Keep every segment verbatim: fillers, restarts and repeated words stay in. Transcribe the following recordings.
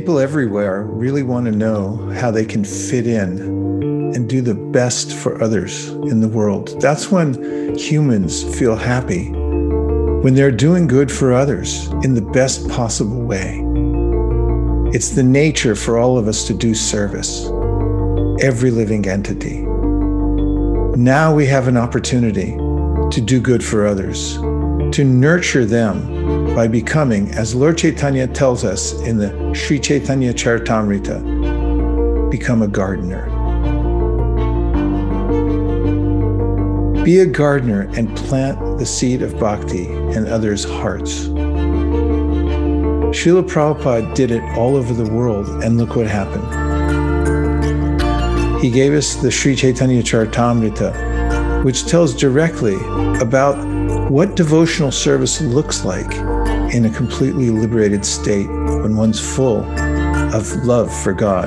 People everywhere really want to know how they can fit in and do the best for others in the world. That's when humans feel happy, when they're doing good for others in the best possible way. It's the nature for all of us to do service, every living entity. Now we have an opportunity to do good for others, to nurture them by becoming, as Lord Chaitanya tells us in the Sri Chaitanya Charitamrita, become a gardener. Be a gardener and plant the seed of bhakti in others' hearts. Srila Prabhupada did it all over the world, and look what happened. He gave us the Sri Chaitanya Charitamrita, which tells directly about what devotional service looks like in a completely liberated state when one's full of love for God.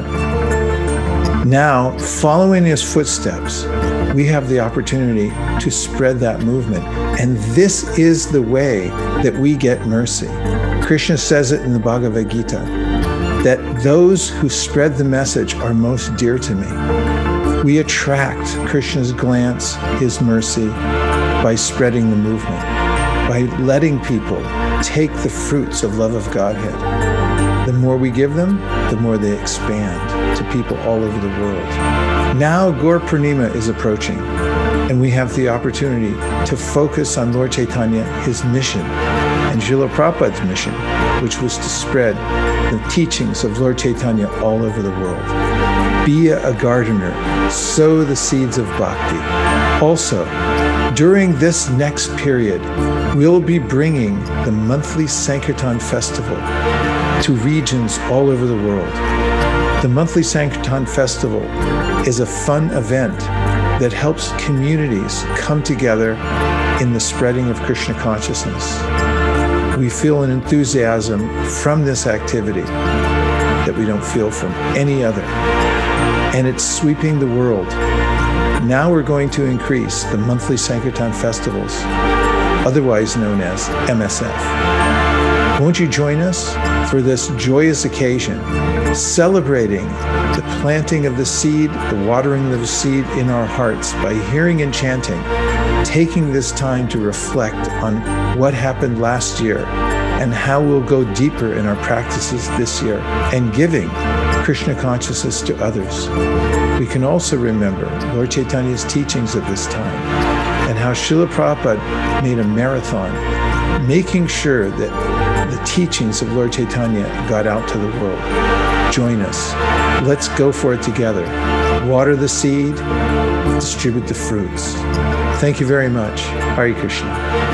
Now, following his footsteps, we have the opportunity to spread that movement. And this is the way that we get mercy. Krishna says it in the Bhagavad Gita, that those who spread the message are most dear to me. We attract Krishna's glance, his mercy, by spreading the movement, by letting people take the fruits of love of Godhead. The more we give them, the more they expand to people all over the world. Now Gaur Purnima is approaching, and we have the opportunity to focus on Lord Chaitanya, his mission, and Srila Prabhupada's mission, which was to spread the teachings of Lord Chaitanya all over the world. Be a gardener, sow the seeds of bhakti. Also, during this next period, we'll be bringing the monthly Sankirtan Festival to regions all over the world. The monthly Sankirtan Festival is a fun event that helps communities come together in the spreading of Krishna consciousness. We feel an enthusiasm from this activity that we don't feel from any other. And it's sweeping the world. Now we're going to increase the monthly Sankirtan festivals, otherwise known as M S F. Won't you join us for this joyous occasion, celebrating the planting of the seed, the watering of the seed in our hearts by hearing and chanting, taking this time to reflect on what happened last year and how we'll go deeper in our practices this year, and giving Krishna consciousness to others. We can also remember Lord Chaitanya's teachings at this time and how Srila Prabhupada made a marathon, making sure that the teachings of Lord Chaitanya got out to the world. Join us. Let's go for it together. Water the seed, distribute the fruits. Thank you very much. Hare Krishna.